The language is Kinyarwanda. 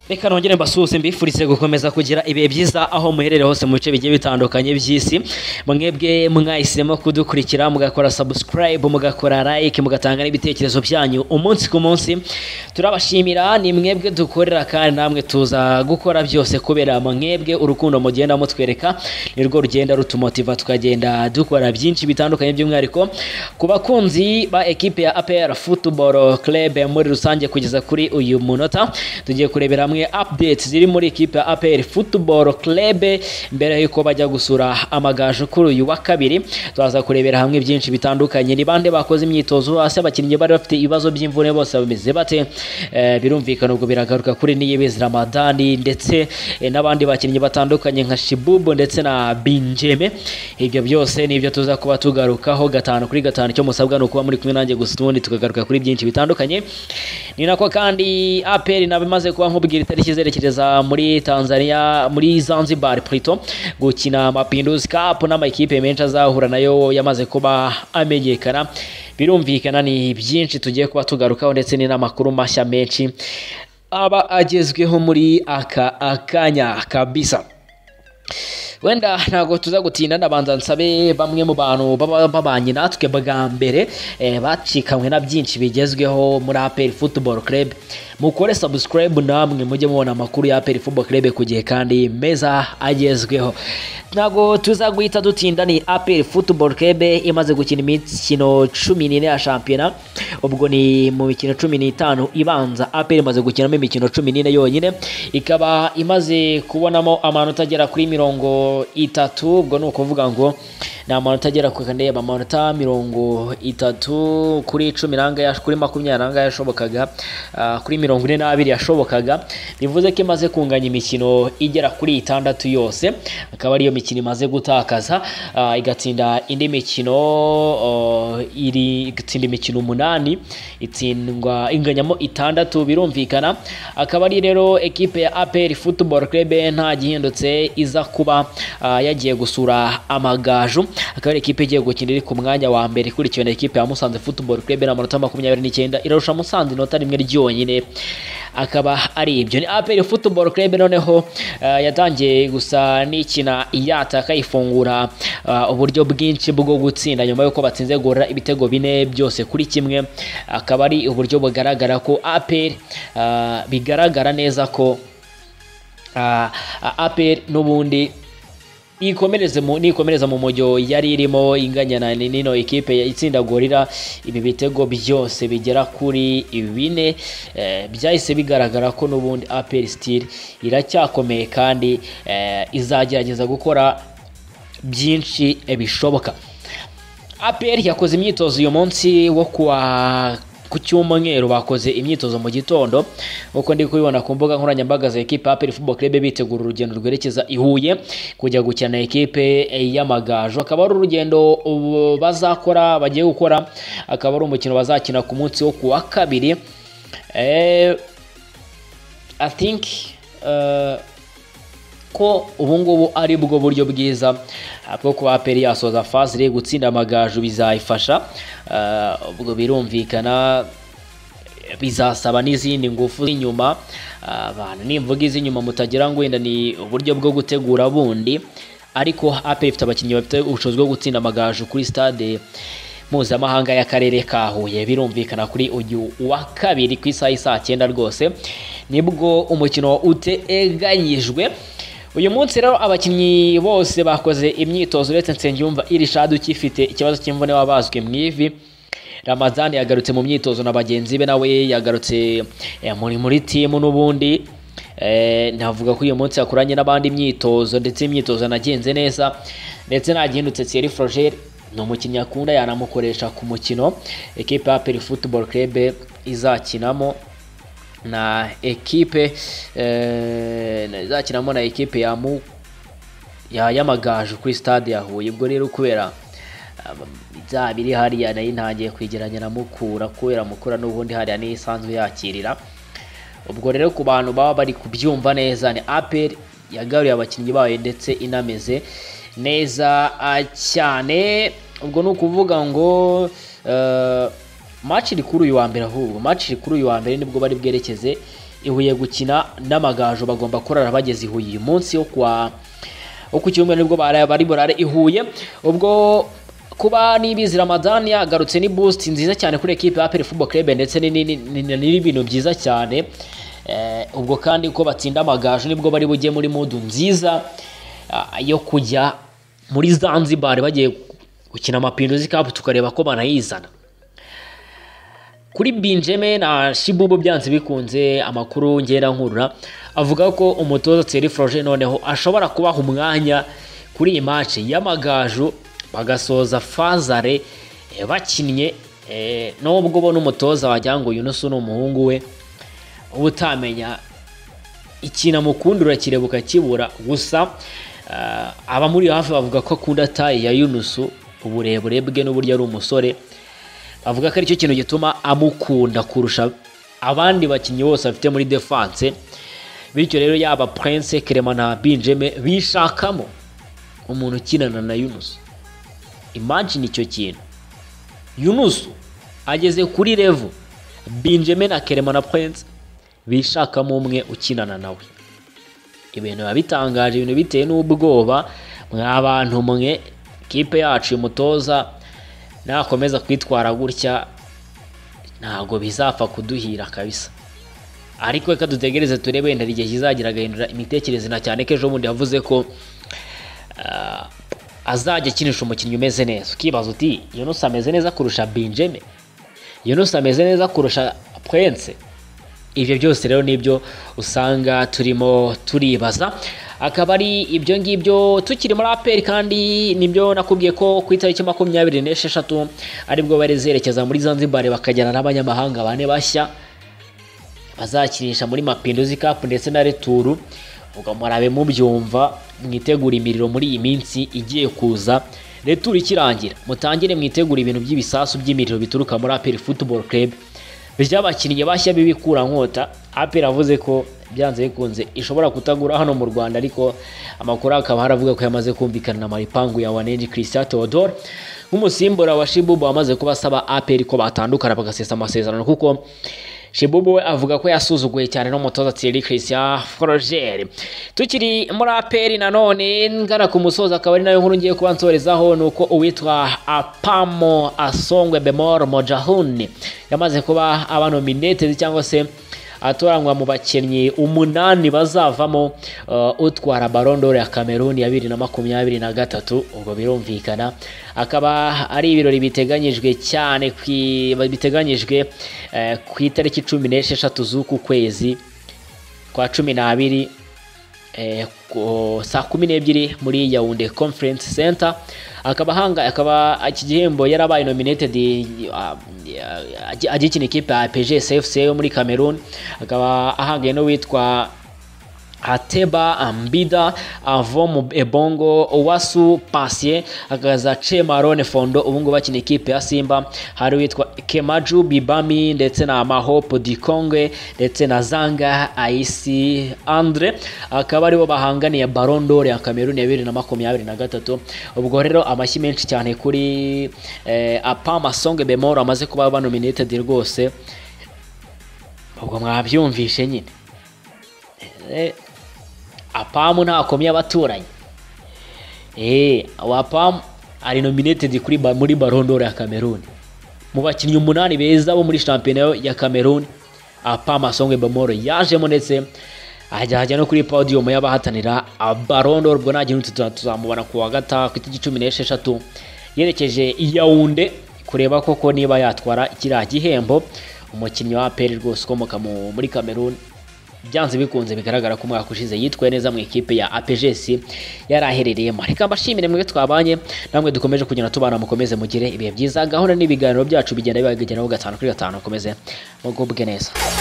Reka nongere mbasuhuze mbifurize gukomeza kugira ibihe byiza aho muherere hose mu bice bigiye bitandukanye by'isi. Mwebwe mwahisemo kudukurikira mugakora subscribe, mugakora like, mugatanga n'ibitekerezo byanyu umunsi ku munsi. Turabashimira, ni mwebwe dukorera kandi namwe tuza gukora byose kubera mwebwe urukundo mugenda mutwereka nirwo rugenda rutumotiva tukagenda dukora byinshi bitandukanye by'umwihariko ku bakunzi ba equipe ya APR Football Club muri rusange. Kugeza kuri uyu munota tugiye kurebera hamwe updates ziri muri equipe ya APR Football Club mbere yuko bajya gusura Amagaju kuri uyu wa kabiri. Twaza kurebera hamwe byinshi bitandukanye, ni bande bakoze imyitozo hasi, abakinnyi bari bafite ibibazo by'imvune bose bameze bate. Birumvikana ubwo biragaruka kuri Niyebezi Ramadani ndetse n'abandi bakinnyi batandukanye nka Shibubu ndetse na Binjeme. Ibyo byose nibyo tuza kuba tugarukaho gatanu kuri gatanu. Cyo musabwa no kuba muri kumwe nanjye gusa ubundi tukagaruka kuri byinshi bitandukanye. Ni nako kandi APR nabimaze kuba nkubwira itariki zerekereza muri Tanzania, muri Zanzibar Prito gukina Mapinduzi Cup n'amakipe menshi azahura nayo yamaze kuba amenyekana. Birumvikana ni byinshi tugiye kuba tugarukaho ndetse n'amakuru mashya menshi aba agezweho muri akanya kabisa. Wenda ntago tuza gutinda, ndabanza nsabe bamwe mu bantu babanye natwe bwa mbere bacikamwe na byinshi bigezweho muri APR Football Club. Mukore subscribe namwe mujye mubona amakuru ya APR Football Club ku gihe kandi meza agezweho. Ntago tuza guhita dutinda, ni APR Football Club imaze gukina imikino 14 ya shampiyona. Ubwo ni mu mikino 15 ibanza APR imaze gukinamo imikino 14 yonyine, ikaba imaze kubonamo amanota agera kuri 30. Ubwo ni ukuvuga ngo ni amanota agera ku kandeba amanota 30 kuri 10 nanga kuri 20 nanga yashobokaga kuri 42 yashobokaga. Bivuze ko imaze kunganya imikino igera kuri 6 yose, akaba ariyo mikino imaze gutakaza, igatsinda indi mikino igutsinda imikino 8, itsindwa inganyamo 6. Birumvikana akaba ari rero equipe ya APR Football Club nta gihindutse iza kuba yagiye gusura Amagaju. Akaba ari equipe igiye gukina iri ku mwanya wa mbere ikurikiwe na equipe ya Musanze Football Club n'amanota 29, irarusha Musanze inota rimwe ryonyine. Akaba ari ibyo, ni APR Football Club noneho yatangiye gusa n'ikina iyataka ifungura uburyo bwinshi bwo gutsinda nyuma yuko batsinze gora ibitego 4 byose kuri kimwe. Akaba ari uburyo bugaragara ko APR bigaragara neza ko APR n'ubundi nikomereza mu mujyo yari irimo inganya nino equipe itsinda gorira ibi bitego byose bigera kuri 4. Byahise bigaragara ko n'ubundi APR still iracyakomeye kandi izagerageza gukora byinshi bishoboka. APR yakoze imyitozo uyu munsi wo ku cyumweru, bakoze imyitozo mu gitondo uko ndi kubibona ku mbuga nkoranyambaga za equipe APR Football Club bitegura urugendo rwerekeza i Huye kujya gukina equipe y'Amagaju. Akaba ari urugendo bazakora bagiye gukora, akaba ari umukino bazakina ku munsi wo kuwa kabiri. I think ko ubungubu ari bwo buryo bwiza bwo kuba APR yasoza phase iri gutsinda Amagaju bizayifasha. Ubwo birumvikana bizasaba n'izindi ngufu inyuma. Abantu nimvuga iz'inyuma mutagira ngo wenda ni uburyo bwo gutegura bundi, ariko APR ifite abakinnyi bafite ubushobozi bwo gutsinda Amagaju kuri stade mpuzamahanga y'akarere ka Huye. Birumvikana kuri uyu wa kabiri ku isaha saa 9 rwose nibwo umukino uteganyijwe. Uyu munsi rero abakinnyi bose bakoze imyitozo uretse Nsengiyumva Irishad ukifite ikibazo cy'imvune wabazwe mu ivi. Ramazani yagarutse mu myitozo na bagenzi be, nawe yagarutse muri team n'ubundi. Navuga ko uyu munsi yakuranye n'abandi imyitozo ndetse imyitozo nagenze neza, ndetse nagihindutse Thierry Froger ni umukinnyi akunda yanamukoresha ku mukino equipe ya APR Football Club izakinamo na equipe izakinamo na equipe ya Amagaju kuri stade ya Huye. Ubwo rero kubera biri hariya nayo ntangiye kwigeranya na Mukura kubera Mukura n'ubundi hariya ni isanzwe yakirira. Ubwo rero ku bantu baba bari kubyumva neza, ni APR yagaruye abakinnyi bayo ndetse inameze neza cyane. Ubwo no kuvuga ngo match iri kuri uyu wa mbere, ahubwo match iri kuri uyu wa mbere nibwo bari bwerekeze ihuye gukina n'Amagaju, bagomba kurara bageze ihuye uyu munsi wo ku cyumweru nibwo bari burare ihuye. Ubwo kuba Niyibizi Ramadan yagarutse ni boost nziza cyane kuri equipe ya APR Football Club ndetse ni ibintu byiza cyane. Ubwo kandi uko batsinda Amagaju nibwo bari bujye muri mood nziza yo kujya muri Zanzibar bagiye gukina Mapinduzi Cup, tukareba ko banayizana. Kuri Benjamin na Shibubu byanze bikunze amakuru ngera nkurura avuga ko umutoza Thierry Froger noneho ashobora kubaha umwanya kuri iyi match y'Amagaju bagasoza fazare bakinnye, nubwo ubona umutoza wagira ngo Yunus ni umuhungu we utamenya ikintu amukundura kirebuka kibura. Gusa aba muri hafi bavuga ko akunda tayi ya Yunus, uburebure bwe n'uburyo ari umusore, bavuga ko ari cyo kintu gituma amukunda kurusha abandi bakinnyi bose afite muri defense. Bityo rero yaba Prince, Clement na Benjamin bishakamo umuntu ukinana na Yunus. Imagine icyo kintu, Yunus ageze kuri level Benjamin na Clement na Prince bishakamo umwe ukinana nawe. Ibintu bitangaje, ibintu biteye n'ubwoba mw'abantu mwe. Kipe yacu umutoza nakomeza kwitwara gutya ntago bizapfa kuduhira kabisa, ariko reka dutegereze turebe wenda igihe kizagira agahindura imitekerereze, na cyane ko ejo bundi yavuze ko azajya akinisha umukinnyi umeze neza. Ukibaza uti Yunus ameze neza kurusha Benjamin, Yunus ameze neza kurusha Prince? Ibyo byose rero nibyo usanga turimo turibaza. Akaba ari ibyo ngibyo tukiri muri APR, kandi nibyo nakubwiye ko ku itariki 26 aribwo barezerekeza muri Zanzibar bakajyana n'abanyamahanga bane bashya bazakinisha muri Mapinduzi Cup ndetse na Retour. Ubwo murabe mubyumva, mwitegura imiriro muri iyi minsi igiye kuza. Retour ikirangira mutangire mwitegura ibintu by'ibisasu by'imiriro bituruka muri APR Football Club by'abakinnyi bashya bibikura nkota. APR avuze ko byanze bikunze ishobora kutagura hano mu Rwanda, ariko amakuru akaba haravuga ko yamaze kumvikana na Maripangu ya Wanenji Christian Theodore nk'umusimbura wa Shibubu, wamaze kubasaba APR ko batandukana bagasesa amasezerano, kuko Shibubu we avuga ko yasuzuguye cyane n'umutoza Thierry Christian Froger. Tukiri muri APR nanone ngana ku musoza, akaba ari nayo nkuru ngiye kuba nsorezaho, nuko uwitwa Apamo Asongwe Bemor Mojahuni yamaze kuba abanominated cyangwa se atoranywa mu bakinnyi 8 bazavamo utwara Ballon d'Or ya Cameroon ya 2023. Ubwo birumvikana akaba ari ibirori biteganyijwe cyane biteganyijwe ku itariki 16 z'uku kwezi kwa 12 saa 12 muri Yaounde Conference Center. akaba iki gihembo yarabaye nominated agikina ikipe ya PGS FC yo muri Cameroon. Akaba ahangaye no witwa Ateba Ambida Avom Ebongo Owasu Passie, akaza Chemarone Fondo ubungu bakina ikipe ya Simba. Hari witwa Kemaju Bibami ndetse na Mahopo Dikonge ndetse na Zanga Aisi Andre, akaba aribo bahanganiye Ballon d'Or ya Cameroon ya 2023. Ubwo rero amashyi menshi cyane kuri Apama Songe Bemor amaze kuba banominated rwose. Ubwo mwabyumvishe nyine, Apamu ntakomye abaturanyi. Apamu ari nominated muri Ballon d'Or ya Cameroon. Mu bakinnyi 8 beza bo muri championnat ya Cameroon, Apama Songe Bemor yajemo ndetse ajya no kuri podium y'abahatanira Ballon d'Or. Ubwo nagiye tuzamubona ku wa gatatu ku itariki 16 yerekeje Yaounde kureba koko niba yatwara kiriya gihembo. Umukinnyi wa APR rwose ukomoka muri Cameroon, byanze bikunze bigaragara ko umwaka ushize yitwaye neza mu ikipe ya APGS yaraherereyemo. Reka mbashimire mwe twabanye namwe, dukomeje kugenda tubana, mukomeze mugire ibihe byiza. Gahunda n'ibiganiro byacu bigenda bibageraho 5 kuri 5. Mukomeze mugubwe neza.